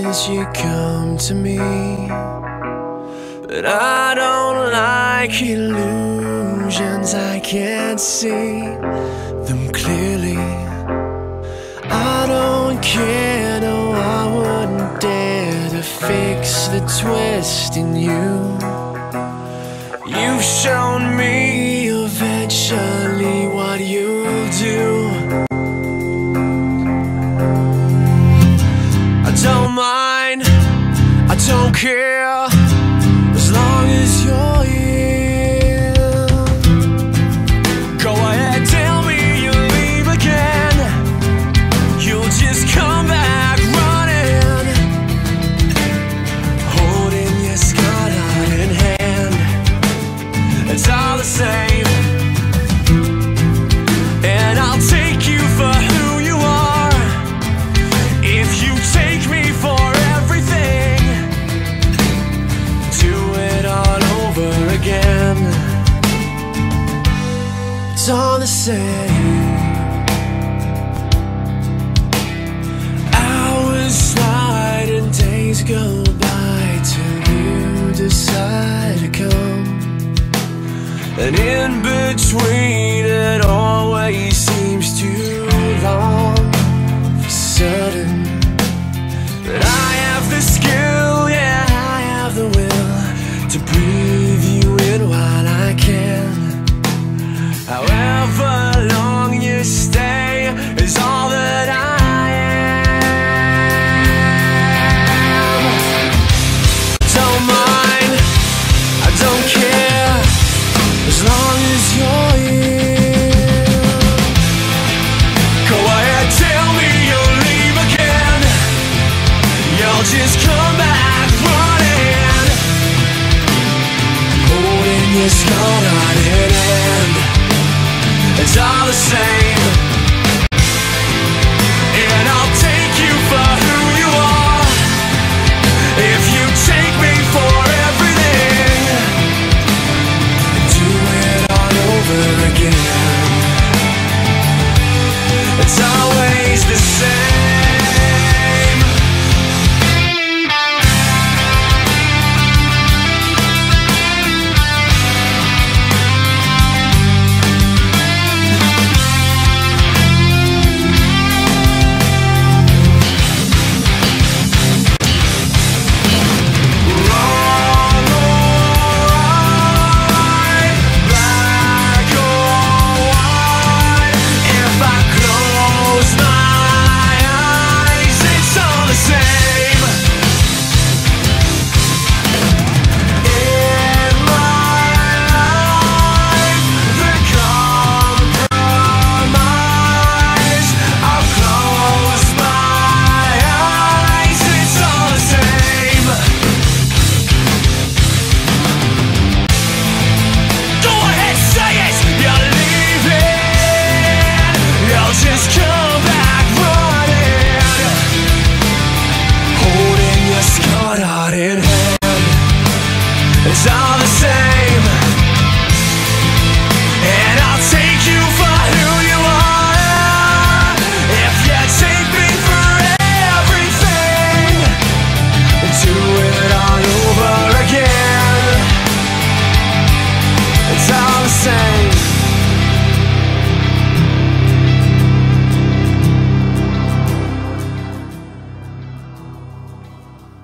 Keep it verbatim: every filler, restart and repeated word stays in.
as you come to me, but I don't like illusions. I can't see them clearly. I don't care, no, I wouldn't dare to fix the twist in you. You've shown me eventually what you'll do. I don't mind, I don't care, as long as you're here. Go ahead, tell me you'll leave again. You'll just come back running, holding your scarred heart in hand. It's all the same, and I'll take you for who you are. If you take me for everything, do it all over again. It's all the same. Hours slide and days go by till you decide to come. And in between it always seems too long. For certain that I have the skill, yeah, I have the will to breathe you in while I can. However long you stay is all that I am. Don't mind, I don't care, as long as you're here. Go ahead, tell me you'll leave again. You'll just come back running, holding your scarred heart in hand. It's all the same.